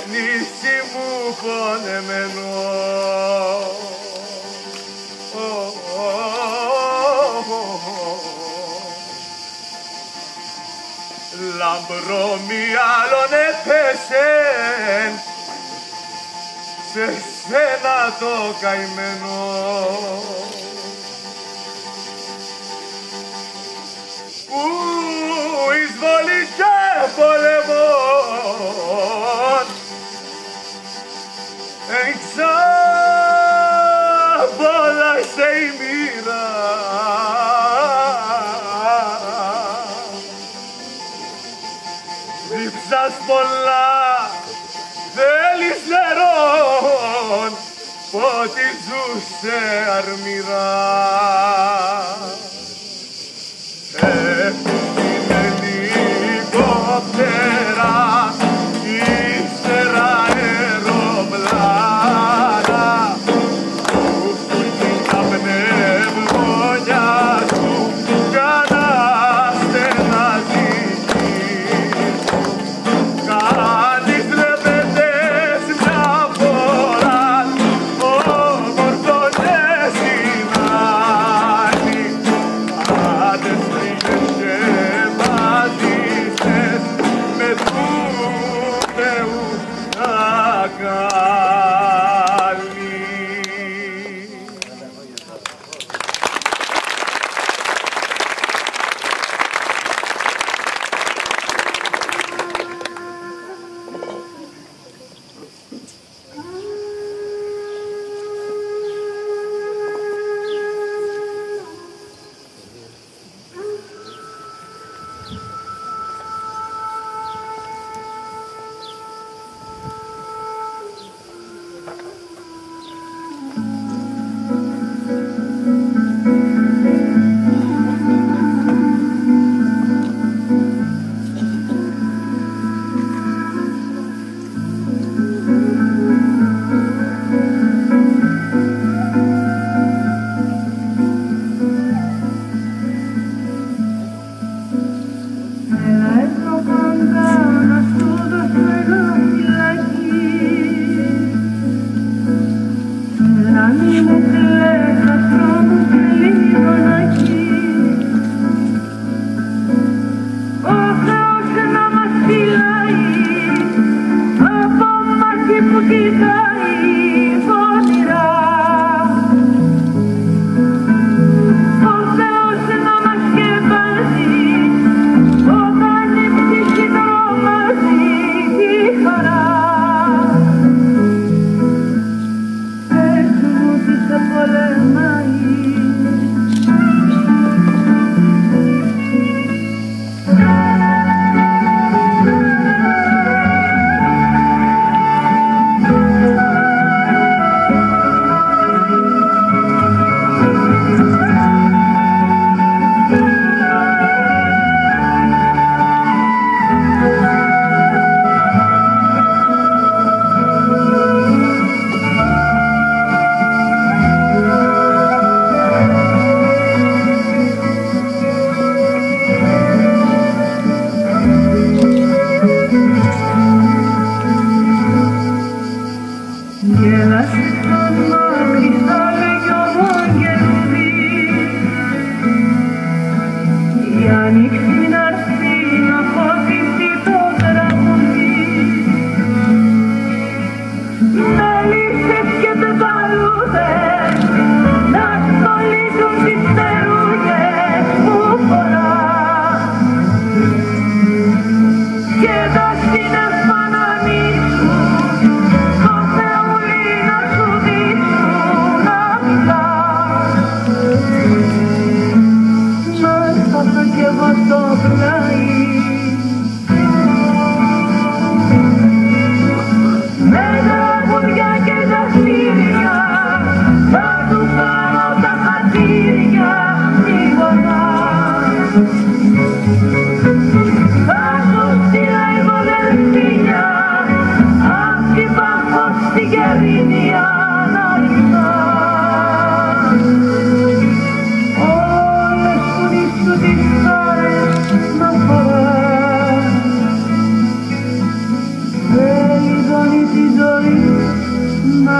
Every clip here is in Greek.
νησί μου πονεμένο. Λαμπρό μη άλλον έπεσεν σε σένα το καημένο. Που εισβολή και πολεμών εξάπολασε η μοίρα. Δίψας πολλά θέλεις νερόν, πότι ζούσε αρμυρά. Έχουν την ελικόπτερα, ύστερα αεροπλάνα, που φούρνει τα πνευμόνια σου για να στεναζήσεις. Κάνεις λεπετές μια φορά, όμορφωνες συνάνει. Άντες τρίγες και μαζίστες με του Θεού αγκάλι.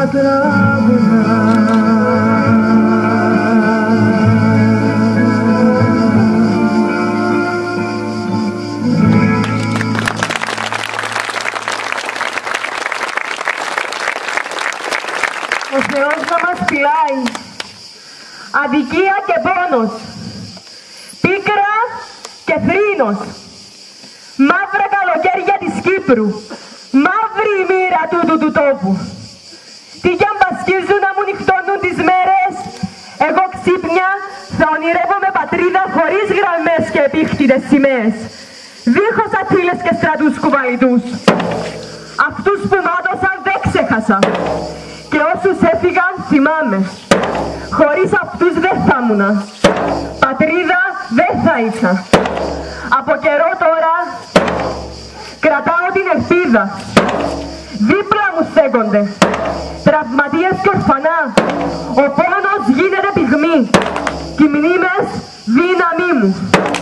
Ο Θεός να μας φυλάει. Αδικία και πόνος, πίκρα και θρήνος, μαύρα καλοκαίρια της Κύπρου, μαύρη η μοίρα τούτου του τόπου. Τι κι αν πασχίζουν να μου νυχτώνουν τις μέρες, εγώ ξύπνια θα ονειρεύομαι πατρίδα χωρίς γραμμές και επίχτητες σημαίες, δίχως ατύλες και στρατούς κουβαϊτούς. Αυτούς που μάτωσαν δεν ξέχασα και όσους έφυγαν θυμάμαι. Χωρίς αυτούς δεν θα ήμουνα. Πατρίδα δεν θα είχα. Από καιρό τώρα κρατάω την ελπίδα. Δίπλα μου στέκονται τραυματίες και ορφανά. Ο πόνος γίνεται πυγμή και οι μνήμες δύναμή μου.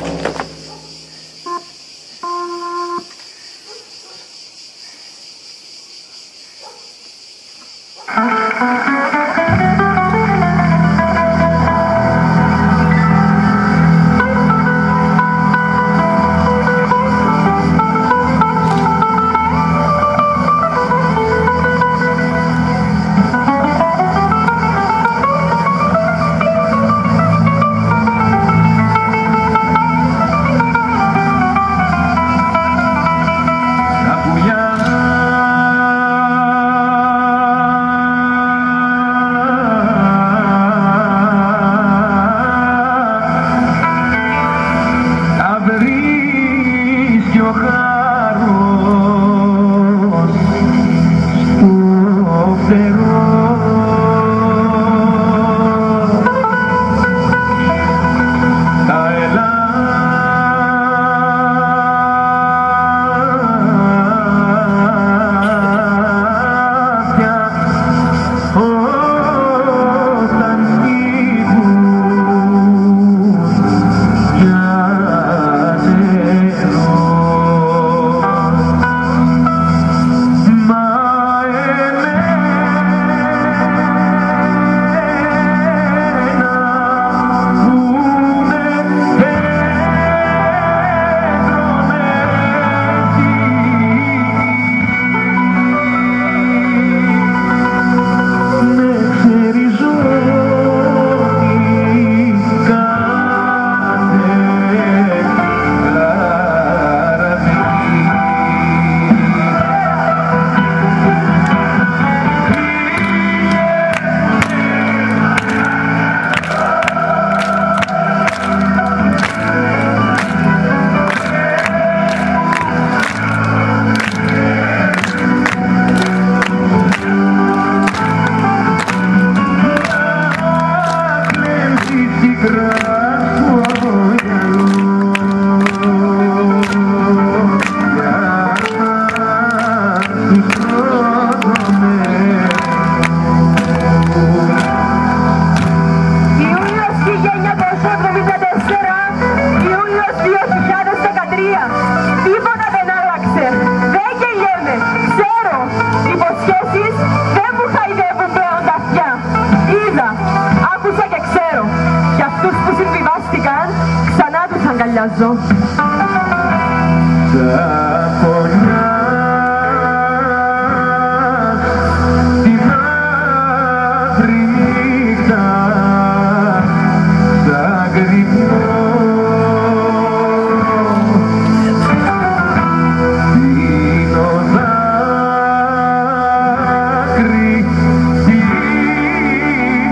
αγκαλιάζω.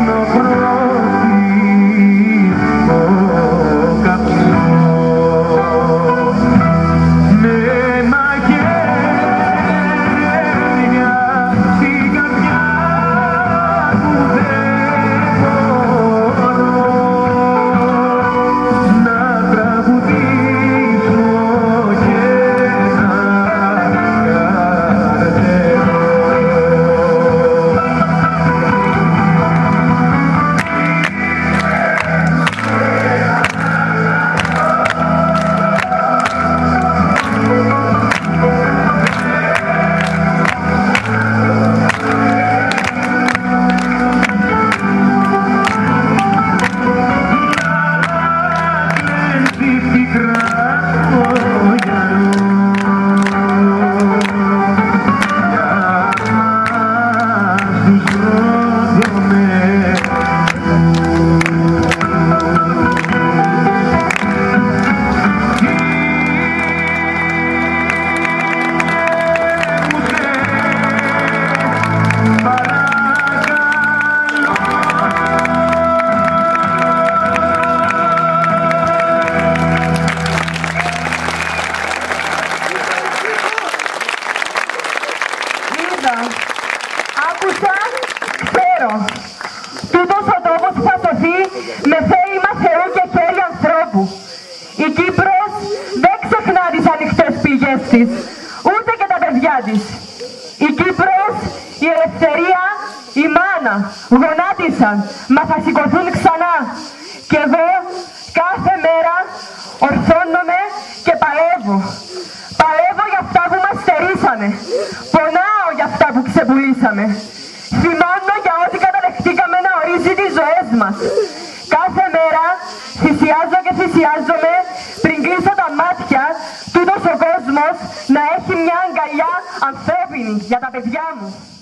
Oh άκουσα, ξέρω. Τούτος ο τόπος θα σωθεί με θέλημα Θεού και χέρι ανθρώπου. Η Κύπρος δεν ξεχνά τις ανοιχτές πηγές της, ούτε και τα παιδιά της. Η Κύπρος, η ελευθερία, η μάνα γονάτισαν, μα θα σηκωθούν ξανά. Και εγώ κάθε μέρα ορθώνομαι και παλεύω. Παλεύω για αυτά που μας στερήσανε. Πονάω για αυτά που ξεπουλήσαμε. Θυμώνω για ό,τι καταδεχτήκαμε να ορίζει τις ζωές μας. Κάθε μέρα θυσιάζω και θυσιάζομαι πριν κλείσω τα μάτια τούτος ο κόσμος να έχει μια αγκαλιά ανθρώπινη για τα παιδιά μου.